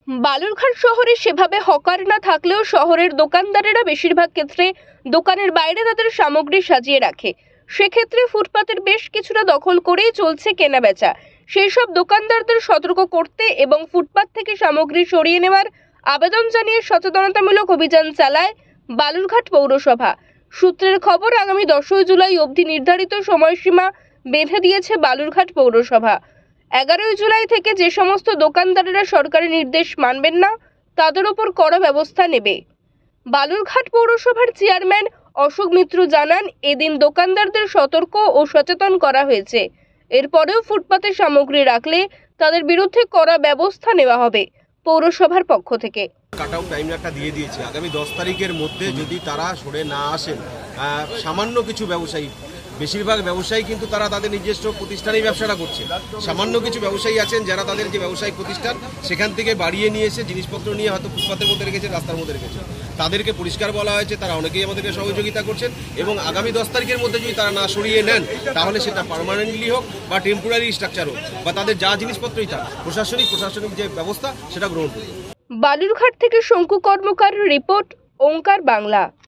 বালুরঘাট শহরে সেভাবে হকার না থাকলেও শহরের দোকানদারেরা বেশিরভাগ ক্ষেত্রে দোকানের বাইরে তাদের সামগ্রী সাজিয়ে রাখে। সেক্ষেত্রে ফুটপাতের বেশ কিছুটা দখল করেই চলছে কেনাবেচা। সেই সব দোকানদারদের সতর্ক করতে এবং ফুটপাত থেকে সামগ্রী সরিয়ে নেওয়ার আবেদন জানিয়ে সচেতনতামূলক অভিযান চালায় বালুরঘাট পৌরসভা। সূত্রের খবর, আগামী 10ই জুলাই অবধি নির্ধারিত সময়সীমা বেঁধে দিয়েছে বালুরঘাট পৌরসভা। 11ই জুলাই থেকে যে সমস্ত দোকানদারেরা সরকারি নির্দেশ মানবেন না তাদের উপর কড়া ব্যবস্থা নেবে। বালুরঘাট পৌরসভার চেয়ারম্যান অশোক মিত্র জানান, এদিন দোকানদারদের সতর্ক ও সচেতন করা হয়েছে। এরপরেও ফুটপাতে সামগ্রী রাখলে তাদের বিরুদ্ধে কড়া ব্যবস্থা নেওয়া হবে পৌরসভার পক্ষ থেকে। কাটআউট টাইম একটা দিয়ে দিয়েছে, আগামী 10 তারিখের মধ্যে যদি তারা সরে না আসেন, সামান্য কিছু ব্যবসায়ী, বেশিরভাগ ব্যবসায়ী কিন্তু তারা তাদের নিজস্ব প্রতিষ্ঠানেই ব্যবসাটা করছে। সামান্য কিছু ব্যবসায়ী আছেন যারা তাদের যে ব্যবসায়িক প্রতিষ্ঠান সেখান থেকে বাড়িয়ে নিয়ে এসে জিনিসপত্র নিয়ে হয়তো ফুটপাতের মধ্যে রেখেছে, রাস্তার মধ্যে রেখেছে। তাদেরকে পরিষ্কার বলা হয়েছে, তারা অনেকেই আমাদেরকে সহযোগিতা করছেন এবং আগামী 10 তারিখের মধ্যে যদি তারা না সরিয়ে নেন তাহলে সেটা পার্মানেন্টলি হোক বা টেম্পোরারি স্ট্রাকচার হোক বা তাদের যা জিনিসপত্রই থাক, প্রশাসনিক যে ব্যবস্থা সেটা গ্রহণ করবে। বালুরঘাট থেকে শঙ্কু কর্মকার রিপোর্ট, ওঙ্কার বাংলা।